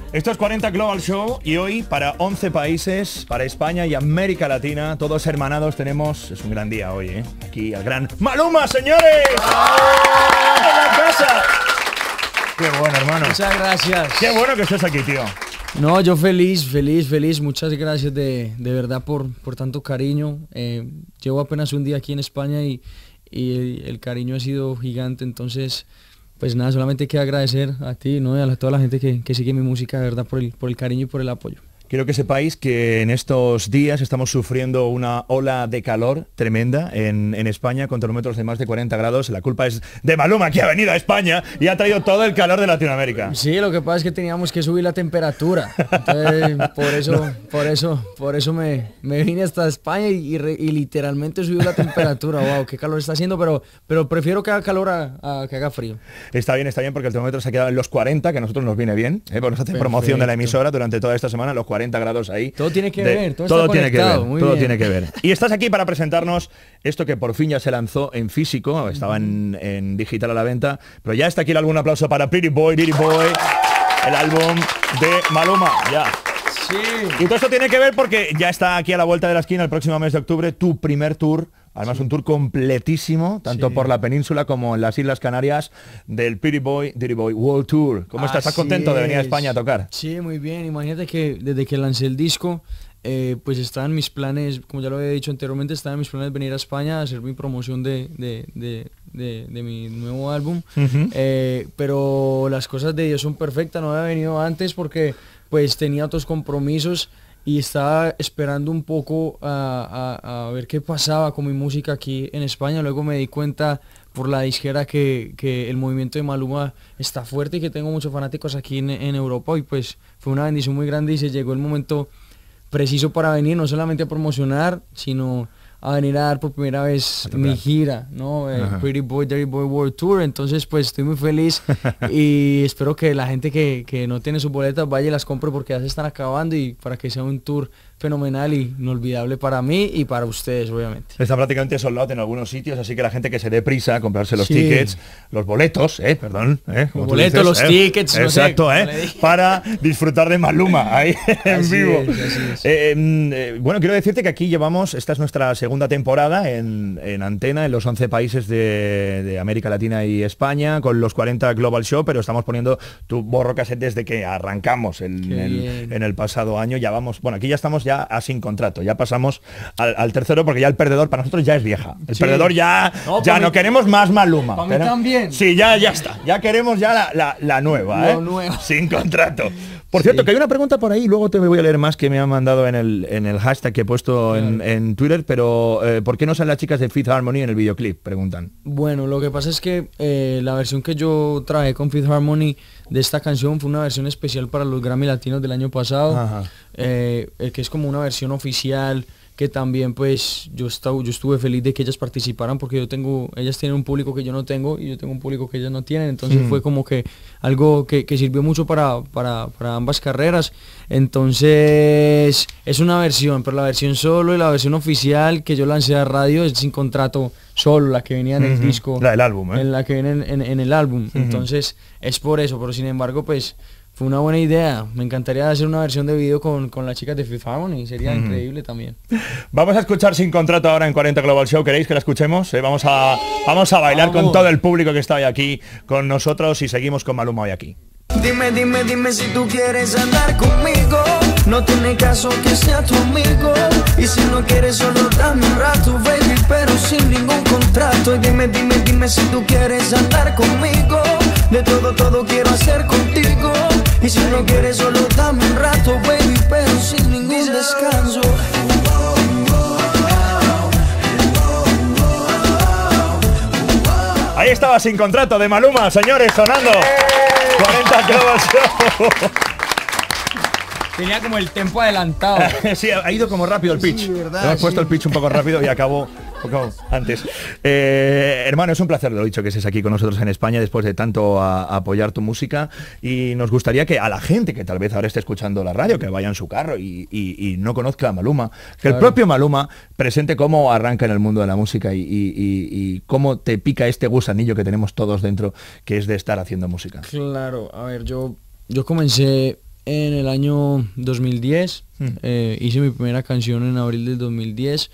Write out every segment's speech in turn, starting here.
Esto es 40 Global Show y hoy para 11 países, para España y América Latina, todos hermanados tenemos, es un gran día hoy, aquí al gran Maluma, señores. ¡Oh! ¡En la casa! Qué bueno, hermano. Muchas gracias. Qué bueno que estés aquí, tío. No, yo feliz. Muchas gracias de verdad por tanto cariño. Llevo apenas un día aquí en España y el cariño ha sido gigante, entonces pues nada, solamente queda agradecer a ti, ¿no? Y a toda la gente que sigue mi música, de verdad, por el cariño y por el apoyo. Quiero que sepáis que en estos días estamos sufriendo una ola de calor tremenda en España con termómetros de más de 40 grados. La culpa es de Maluma, que ha venido a España y ha traído todo el calor de Latinoamérica. Sí, lo que pasa es que teníamos que subir la temperatura. Entonces, por eso me vine hasta España y literalmente subió la temperatura. Wow, qué calor está haciendo, pero prefiero que haga calor a que haga frío. Está bien porque el termómetro se ha quedado en los 40, que a nosotros nos viene bien, porque nos hacen promoción de la emisora durante toda esta semana, los 40 grados ahí. Todo tiene que ver, todo tiene que ver, todo tiene que ver. Y estás aquí para presentarnos esto que por fin ya se lanzó en físico, estaba en digital a la venta, pero ya está aquí el álbum. Un aplauso para Pretty Boy, el álbum de Maluma, ya. Sí. Y todo esto tiene que ver porque ya está aquí a la vuelta de la esquina el próximo mes de octubre tu primer tour. Además, sí, un tour completísimo, tanto por la península como en las Islas Canarias, del Pretty Boy World Tour. ¿Cómo estás? ¿Estás contento de venir a España a tocar? Sí, muy bien. Imagínate que desde que lancé el disco, pues estaban mis planes, como ya lo había dicho anteriormente, estaban mis planes venir a España a hacer mi promoción de mi nuevo álbum. Pero las cosas de Dios son perfectas. No había venido antes porque pues tenía otros compromisos y estaba esperando un poco a ver qué pasaba con mi música aquí en España. Luego me di cuenta por la disquera que el movimiento de Maluma está fuerte y que tengo muchos fanáticos aquí en Europa, y pues fue una bendición muy grande y se llegó el momento preciso para venir, no solamente a promocionar, sino a venir a dar por primera vez mi gira, ¿no? Pretty Boy, Dirty Boy World Tour. Entonces pues estoy muy feliz y espero que la gente que no tiene sus boletas vaya y las compre, porque ya se están acabando, y para que sea un tour fenomenal y inolvidable para mí y para ustedes, obviamente. Está prácticamente sold out en algunos sitios, así que la gente que se dé prisa a comprarse los tickets, los boletos, los boletos, los tickets, exacto, no sé, para disfrutar de Maluma ahí en vivo. Bueno, quiero decirte que aquí llevamos, esta es nuestra segunda temporada en antena, en los 11 países de América Latina y España, con los 40 Global Show, pero estamos poniendo tu Borro Cassette desde que arrancamos en el pasado año. Ya vamos, bueno, aquí ya estamos ya sin contrato, ya pasamos al tercero, porque ya el perdedor para nosotros ya es vieja. El perdedor ya no queremos más Maluma. Para mí también. Sí, ya está. Ya queremos ya la nueva, sin contrato. Por cierto, que hay una pregunta por ahí, luego te voy a leer más, que me han mandado en el hashtag que he puesto en Twitter, pero ¿por qué no salen las chicas de Fifth Harmony en el videoclip? Preguntan. Bueno, lo que pasa es que la versión que yo traje con Fifth Harmony de esta canción fue una versión especial para los Grammy Latinos del año pasado, que es como una versión oficial, que también pues yo estuve feliz de que ellas participaran, porque ellas tienen un público que yo no tengo y yo tengo un público que ellas no tienen, entonces fue como que algo que sirvió mucho para ambas carreras. Entonces es una versión, pero la versión solo y la versión oficial que yo lancé a radio es sin contrato solo, la que venía en el disco, la del álbum, en la que viene en el álbum. Entonces es por eso, pero sin embargo pues fue una buena idea. Me encantaría hacer una versión de video con las chicas de Fifth Harmony, sería increíble también. Vamos a escuchar Sin Contrato ahora en 40 Global Show. ¿Queréis que la escuchemos? Vamos a bailar con todo el público que está hoy aquí con nosotros, y seguimos con Maluma hoy aquí. Dime si tú quieres andar conmigo. No tiene caso que sea tu amigo. Y si no quieres solo dame un rato, baby, pero sin ningún contrato. Y dime si tú quieres andar conmigo. De todo quiero hacer contigo. Y si no quieres solo dame un rato, baby, pero sin ningún descanso. Ahí estaba Sin Contrato de Maluma, señores, sonando. 40 Global Show. Tenía como el tempo adelantado. Sí, ha ido como rápido el pitch. Sí, verdad, hemos puesto el pitch un poco rápido y acabó un poco antes. Hermano, es un placer, lo dicho, que estés aquí con nosotros en España después de tanto apoyar tu música, y nos gustaría que a la gente que tal vez ahora esté escuchando la radio, que vaya en su carro y no conozca a Maluma, que el propio Maluma presente cómo arranca en el mundo de la música y cómo te pica este gusanillo que tenemos todos dentro, que es de estar haciendo música. Claro, a ver, yo comencé en el año 2010, hice mi primera canción en abril del 2010.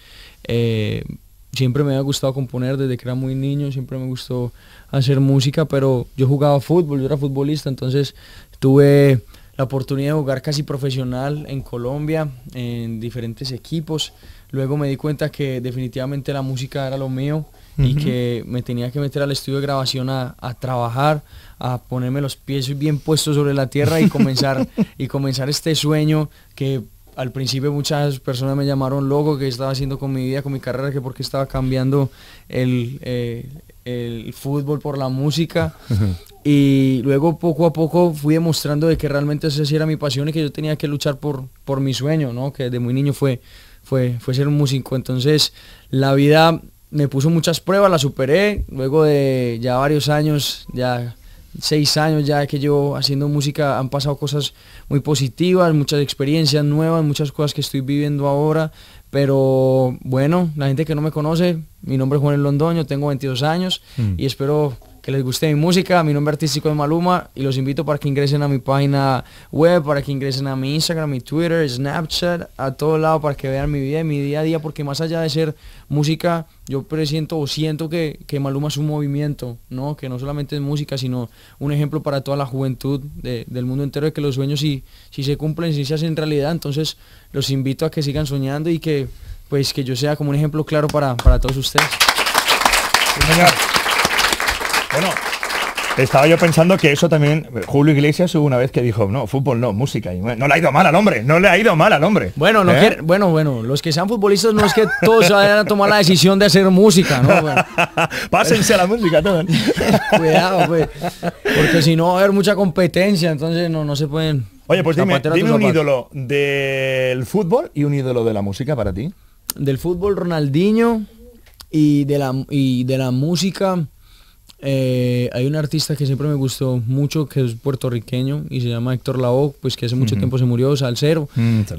Siempre me había gustado componer desde que era muy niño, siempre me gustó hacer música, pero yo jugaba fútbol, yo era futbolista, entonces tuve la oportunidad de jugar casi profesional en Colombia, en diferentes equipos. Luego me di cuenta que definitivamente la música era lo mío y que me tenía que meter al estudio de grabación a trabajar, a ponerme los pies bien puestos sobre la tierra y comenzar este sueño que al principio muchas personas me llamaron loco, que estaba haciendo con mi vida, con mi carrera, que porque estaba cambiando el fútbol por la música. Y luego poco a poco fui demostrando de que realmente esa sí era mi pasión y que yo tenía que luchar por mi sueño, ¿no? Que desde muy niño fue ser un músico. Entonces la vida me puso muchas pruebas, las superé. Luego de ya varios años, ya 6 años ya que llevo haciendo música, han pasado cosas muy positivas, muchas experiencias nuevas, muchas cosas que estoy viviendo ahora. Pero bueno, la gente que no me conoce, mi nombre es Juan Londoño, tengo 22 años y espero que les guste mi música. Mi nombre artístico es Maluma y los invito para que ingresen a mi página web, para que ingresen a mi Instagram, mi Twitter, Snapchat, a todo lado, para que vean mi vida y mi día a día, porque más allá de ser música, yo presiento o siento que Maluma es un movimiento, ¿no? Que no solamente es música, sino un ejemplo para toda la juventud del mundo entero, de que los sueños si se cumplen, si se hacen realidad. Entonces los invito a que sigan soñando y que pues que yo sea como un ejemplo claro para todos ustedes. Sí, señor. Bueno, estaba yo pensando que eso también, Julio Iglesias hubo una vez que dijo, no, fútbol no, música. Y no le ha ido mal al hombre, no le ha ido mal al hombre. Bueno, bueno, los que sean futbolistas no es que todos vayan a tomar la decisión de hacer música, ¿no? Bueno. Pásense a la música todos. Cuidado, pues, porque si no va a haber mucha competencia, entonces no se pueden... Oye, pues dime un ídolo del fútbol y un ídolo de la música para ti. Del fútbol, Ronaldinho, y de la música... hay un artista que siempre me gustó mucho, que es puertorriqueño y se llama Héctor Lavoe, pues que hace mucho tiempo se murió, salsero.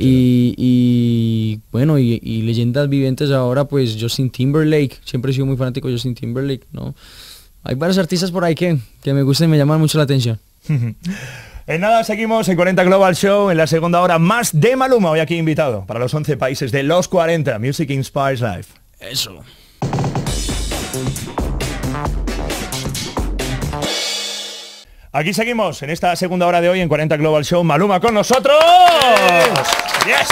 Y bueno, y leyendas vivientes ahora, pues Justin Timberlake, siempre he sido muy fanático de Justin Timberlake, ¿no? Hay varios artistas por ahí que me gustan y me llaman mucho la atención. En nada, seguimos en 40 Global Show, en la segunda hora más de Maluma, hoy aquí invitado para los 11 países de los 40, Music Inspires Life. Eso. Aquí seguimos en esta segunda hora de hoy en 40 Global Show. Maluma con nosotros. Yes.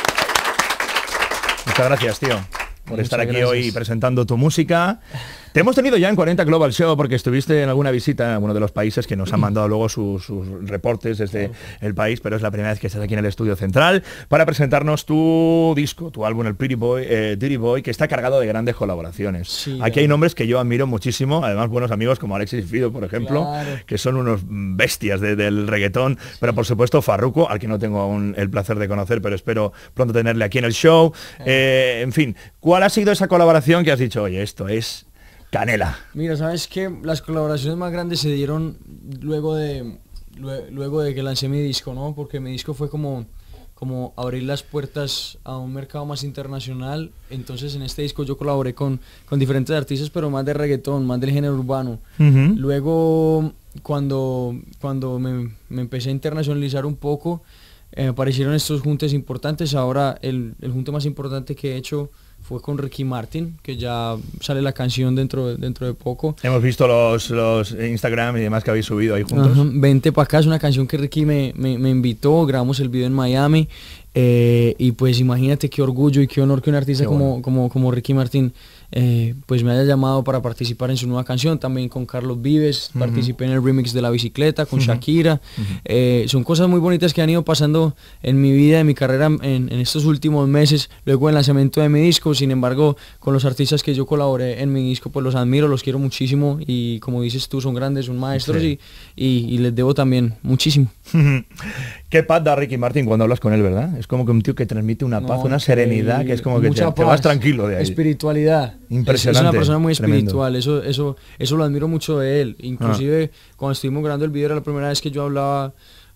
Muchas gracias, tío, por estar aquí hoy presentando tu música. Te hemos tenido ya en 40 Global Show porque estuviste en alguna visita a uno de los países que nos han mandado luego sus reportes desde el país, pero es la primera vez que estás aquí en el estudio central para presentarnos tu disco, tu álbum, el Pretty Boy, Dirty Boy, que está cargado de grandes colaboraciones. Sí, aquí hay nombres que yo admiro muchísimo, además buenos amigos como Alexis y Fido, por ejemplo, que son unos bestias del reggaetón, pero por supuesto Farruko, al que no tengo aún el placer de conocer, pero espero pronto tenerle aquí en el show. En fin, ¿cuál ha sido esa colaboración que has dicho, oye, esto es canela? Mira, sabes que las colaboraciones más grandes se dieron luego de que lancé mi disco, ¿no? Porque mi disco fue como abrir las puertas a un mercado más internacional. Entonces en este disco yo colaboré con diferentes artistas, pero más de reggaetón, más del género urbano. Luego cuando me empecé a internacionalizar un poco, aparecieron estos juntes importantes. Ahora el junte más importante que he hecho fue con Ricky Martin, que ya sale la canción dentro de poco. Hemos visto los Instagram y demás que habéis subido ahí juntos. Vente pa' acá, es una canción que Ricky me invitó, grabamos el video en Miami, y pues imagínate qué orgullo y qué honor que un artista como Ricky Martin pues me haya llamado para participar en su nueva canción. También con Carlos Vives, participé en el remix de La Bicicleta, con Shakira. Son cosas muy bonitas que han ido pasando en mi vida, en mi carrera en estos últimos meses, luego del lanzamiento de mi disco. Sin embargo, con los artistas que yo colaboré en mi disco, pues los admiro, los quiero muchísimo y como dices tú, son grandes, son maestros, y les debo también muchísimo. Qué paz da Ricky Martin cuando hablas con él, ¿verdad? Es como que un tío que transmite una paz, una serenidad, que es como que te vas tranquilo de ahí. Espiritualidad. Impresionante. Es una persona muy espiritual, eso lo admiro mucho de él. Inclusive cuando estuvimos grabando el video era la primera vez que yo hablaba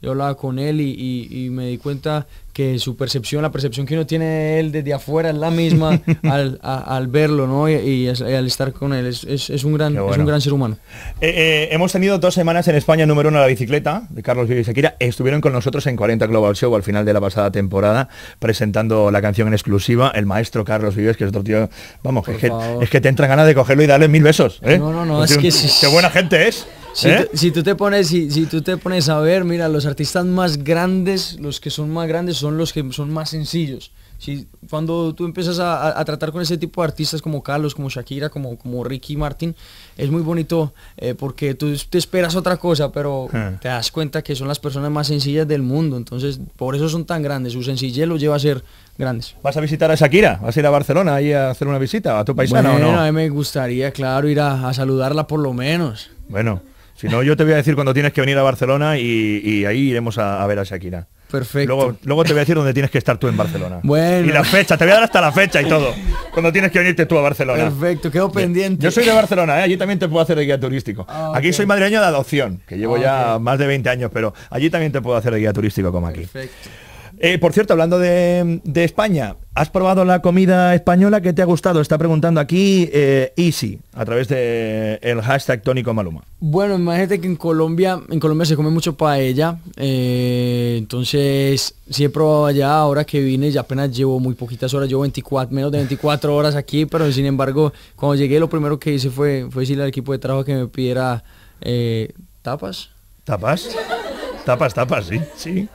yo hablaba con él y me di cuenta que su percepción, la percepción que uno tiene de él desde afuera es la misma al verlo, ¿no? Y al estar con él. Es un gran ser humano. Hemos tenido 2 semanas en España número 1 a la bicicleta de Carlos Vives y Shakira. Estuvieron con nosotros en 40 Global Show al final de la pasada temporada presentando la canción en exclusiva, el maestro Carlos Vives, que es otro tío, vamos, es que te entran ganas de cogerlo y darle 1000 besos, ¿eh? No, es que qué buena gente es. Si tú te pones a ver, mira, los artistas más grandes, los que son más grandes son los que son más sencillos. Cuando tú empiezas a tratar con ese tipo de artistas como Carlos, como Shakira, como Ricky Martin, es muy bonito porque tú te esperas otra cosa, pero te das cuenta que son las personas más sencillas del mundo. Entonces, por eso son tan grandes. Su sencillez los lleva a ser grandes. ¿Vas a visitar a Shakira? ¿Vas a ir a Barcelona ahí a hacer una visita a tu paisana o no? A mí me gustaría, claro, ir a saludarla por lo menos. Bueno, si no, yo te voy a decir cuando tienes que venir a Barcelona y ahí iremos a ver a Shakira. Perfecto. Luego te voy a decir dónde tienes que estar tú en Barcelona. Bueno. Y la fecha, te voy a dar hasta la fecha y todo. Cuando tienes que venirte tú a Barcelona. Perfecto, quedo pendiente. Yo soy de Barcelona, allí también te puedo hacer de guía turístico. Aquí soy madrileño de adopción, que llevo ya más de 20 años, pero allí también te puedo hacer de guía turístico como aquí. Perfecto. Por cierto, hablando de España, ¿has probado la comida española que te ha gustado? Está preguntando aquí Easy, a través del hashtag Tónico Maluma. Bueno, imagínate que en Colombia se come mucho paella, entonces sí he probado allá, ahora que vine, ya apenas llevo muy poquitas horas, llevo menos de 24 horas aquí, pero sin embargo, cuando llegué lo primero que hice fue decirle al equipo de trabajo que me pidiera tapas. ¿Tapas? Tapas, sí.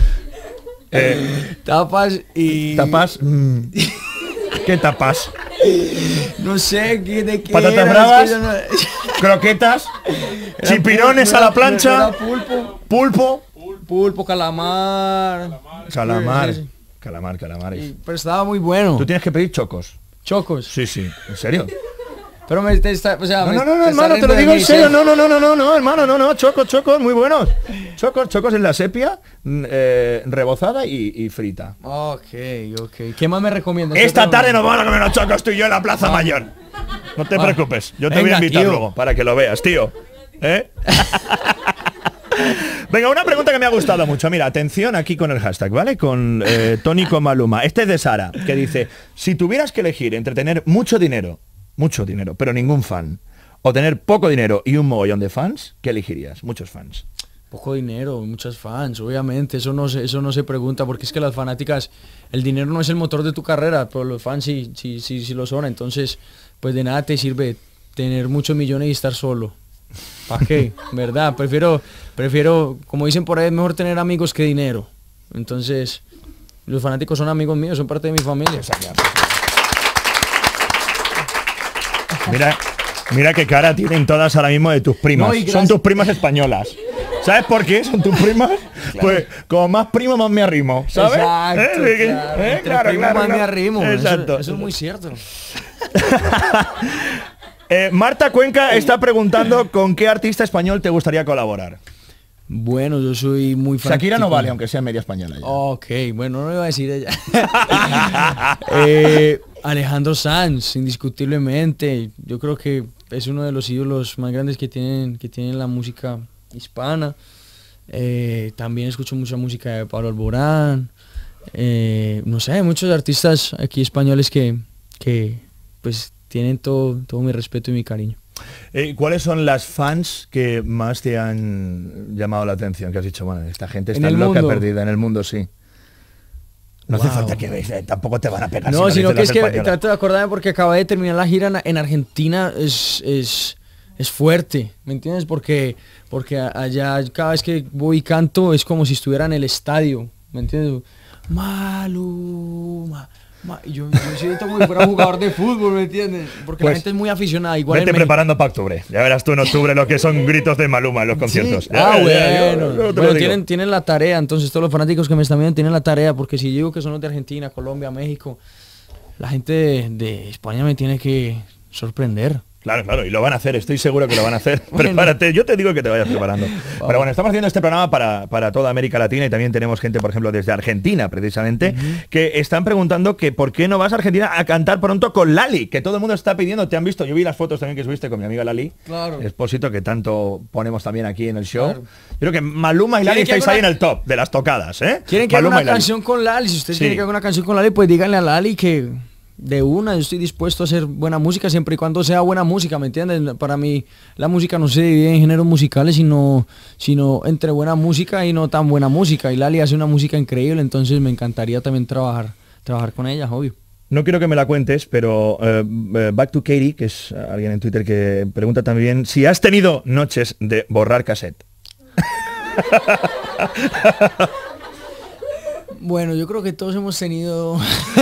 Tapas y... ¿Tapas? ¿Qué tapas? No sé de qué. ¿Patatas era, bravas? es que no... ¿Croquetas? ¿Chipirones a la plancha? Pulpo, calamar. Calamar. Pero estaba muy bueno. Tú tienes que pedir chocos. ¿Chocos? Sí, ¿en serio? Pero hermano, te lo digo en serio, no, hermano, no, chocos, muy buenos. Chocos en la sepia, rebozada y frita. Ok. ¿Qué más me recomiendas? Esta tarde nos vamos a comer los chocos tú y yo en la Plaza Mayor. No te preocupes, yo te voy a invitar luego para que lo veas, tío. Venga, una pregunta que me ha gustado mucho. Mira, atención aquí con el hashtag, ¿vale? Con Tónico Maluma. Este es de Sara, que dice: si tuvieras que elegir entre tener mucho dinero, pero ningún fan, o tener poco dinero y un mogollón de fans, ¿qué elegirías? Muchos fans. Poco dinero, muchos fans, obviamente, eso no se pregunta, porque es que las fanáticas, el dinero no es el motor de tu carrera, pero los fans sí lo son, entonces, pues de nada te sirve tener muchos millones y estar solo. ¿Para qué? ¿Verdad? Prefiero, como dicen por ahí, es mejor tener amigos que dinero. Entonces, los fanáticos son amigos míos, son parte de mi familia. Mira qué cara tienen todas ahora mismo de tus primas. Son tus primas españolas. ¿Sabes por qué son tus primas? Claro. Pues como más primo, más me arrimo, ¿sabes? Exacto, claro. Más me arrimo. Exacto. Eso es muy cierto. Marta Cuenca está preguntando con qué artista español te gustaría colaborar. Bueno, yo soy muy fanático. Shakira no vale, aunque sea media española ya. Ok, bueno, no lo iba a decir ella. Alejandro Sanz, indiscutiblemente. Yo creo que es uno de los ídolos más grandes que tienen la música hispana. También escucho mucha música de Pablo Alborán. No sé, hay muchos artistas aquí españoles que pues tienen todo mi respeto y mi cariño. ¿Cuáles son las fans que más te han llamado la atención? Que has dicho, bueno, esta gente está loca, perdida en el mundo, sí. No hace falta que veas, tampoco te van a pegar. No, sino que es que trato de acordarme porque acabé de terminar la gira en Argentina, es fuerte, ¿me entiendes? Porque allá cada vez que voy y canto es como si estuviera en el estadio, ¿me entiendes? Maluma. Yo siento como si fuera un jugador de fútbol, ¿me entiendes? Porque pues, la gente es muy aficionada. Igual vete preparando para octubre. Ya verás tú en octubre lo que son gritos de Maluma en los conciertos. Sí. Bueno, tienen la tarea. Entonces todos los fanáticos que me están viendo tienen la tarea. Porque si digo que son los de Argentina, Colombia, México, la gente de España me tiene que sorprender. Claro, claro, y lo van a hacer, estoy seguro que lo van a hacer. Bueno. Prepárate, yo te digo que te vayas preparando. Pero bueno, estamos haciendo este programa para toda América Latina y también tenemos gente, por ejemplo, desde Argentina, precisamente, que están preguntando que por qué no vas a Argentina a cantar pronto con Lali, que todo el mundo está pidiendo, te han visto, yo vi las fotos también que subiste con mi amiga Lali, claro. Expósito, que tanto ponemos también aquí en el show. Claro. Yo creo que Maluma y Lali estáis ahí en el top de las tocadas, ¿eh? ¿Quieren que haga una canción con Lali? Si ustedes quieren que haga una canción con Lali, pues díganle a Lali que... De una, yo estoy dispuesto a hacer buena música siempre y cuando sea buena música, ¿me entiendes? Para mí la música no se divide en géneros musicales, sino entre buena música y no tan buena música. Y Lali hace una música increíble, entonces me encantaría también trabajar con ella, obvio. No quiero que me la cuentes, pero Back to Katie, que es alguien en Twitter que pregunta también si has tenido noches de borrar cassette. Bueno, yo creo que todos hemos tenido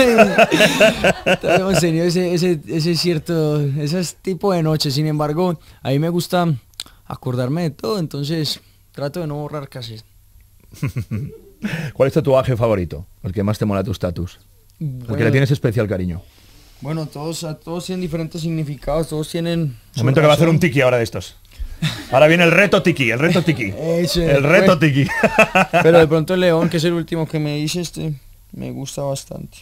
ese tipo de noches. Sin embargo, a mí me gusta acordarme de todo, entonces trato de no borrar cassette. ¿Cuál es tu tatuaje favorito? El que más te mola tu estatus. El que le tienes especial cariño. Bueno, todos tienen diferentes significados, todos tienen... Momento que va a hacer un tiki ahora de estos. Ahora viene el reto tiki, el reto tiki. El reto tiki. Pero de pronto el león, que es el último que me hice, me gusta bastante.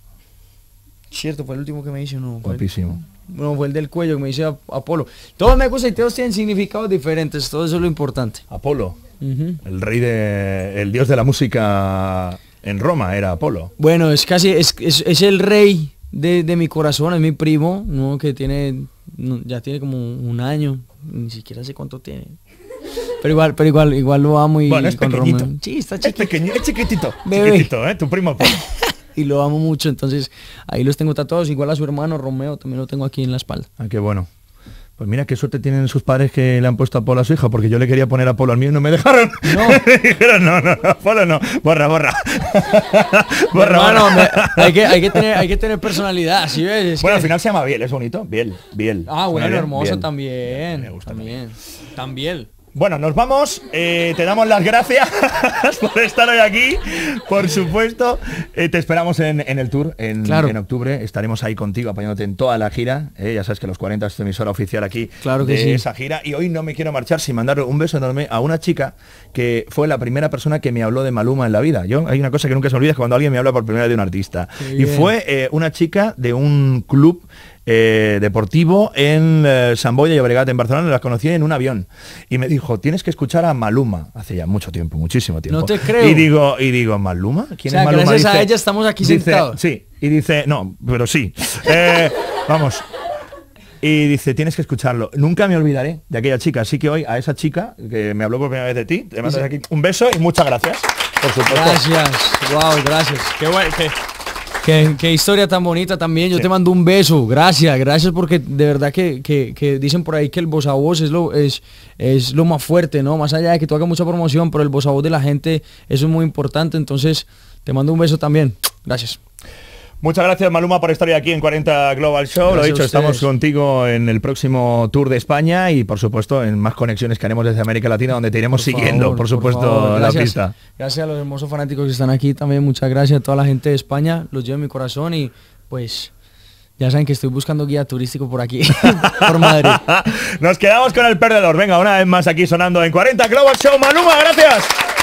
Cierto, fue el último que me hice, ¿no? Guapísimo. No, fue el del cuello que me hice Apolo. Todos me gustan y todos tienen significados diferentes, todo eso es lo importante. Apolo, el rey el dios de la música en Roma era Apolo. Bueno, es el rey de mi corazón, es mi primo, ¿no? Que ya tiene como un año. Ni siquiera sé cuánto tiene. Pero igual lo amo y bueno, es con pequeñito. Romeo. Sí, está chiquito. Es chiquitito. Bebé. Chiquitito, tu primo Polo. Y lo amo mucho, entonces ahí los tengo tatuados. Igual a su hermano Romeo también lo tengo aquí en la espalda. Ah, qué bueno. Pues mira qué suerte tienen sus padres que le han puesto Apolo a su hija, porque yo le quería poner Apolo al mío y no me dejaron. No. Me dijeron, no, Apolo no. Borra. Hermano, hay que tener personalidad, ¿sí ves? Bueno, al final se llama Biel, es bonito. Biel. Ah, bueno, Biel, hermoso Biel. también. Me gusta También. Bueno, nos vamos, te damos las gracias por estar hoy aquí, por supuesto, te esperamos en el tour, en octubre, estaremos ahí contigo apoyándote en toda la gira, ya sabes que los 40 es tu emisora oficial aquí de esa gira, y hoy no me quiero marchar sin mandar un beso enorme a una chica que fue la primera persona que me habló de Maluma en la vida. Hay una cosa que nunca se olvida, es cuando alguien me habla por primera vez de un artista, y fue una chica de un club deportivo en Sant Boi de Llobregat, en Barcelona. La conocí en un avión y me dijo, tienes que escuchar a Maluma. Hace ya mucho tiempo, muchísimo tiempo. No te creo. Y digo, ¿Maluma? ¿Quién es Maluma? Gracias a ella estamos aquí sentados. Sí, y dice, no, pero sí. Vamos. Y dice, tienes que escucharlo. Nunca me olvidaré de aquella chica. Así que hoy a esa chica que me habló por primera vez de ti, te mandas aquí un beso y muchas gracias. Por supuesto. Gracias. Wow, gracias. Qué bueno. Qué historia tan bonita también. Yo te mando un beso. Gracias porque de verdad que dicen por ahí que el voz a voz es lo más fuerte, ¿no? Más allá de que tú hagas mucha promoción, pero el voz a voz de la gente, eso es muy importante. Entonces, te mando un beso también. Gracias. Muchas gracias, Maluma, por estar hoy aquí en 40 Global Show. Gracias. Lo dicho, estamos contigo en el próximo Tour de España y, por supuesto, en más conexiones que haremos desde América Latina, donde te iremos siguiendo, por supuesto, la pista. Gracias a los hermosos fanáticos que están aquí también. Muchas gracias a toda la gente de España. Los llevo en mi corazón y, pues, ya saben que estoy buscando guía turístico por aquí, por Madrid. Nos quedamos con el perdedor. Venga, una vez más aquí sonando en 40 Global Show. Maluma, gracias.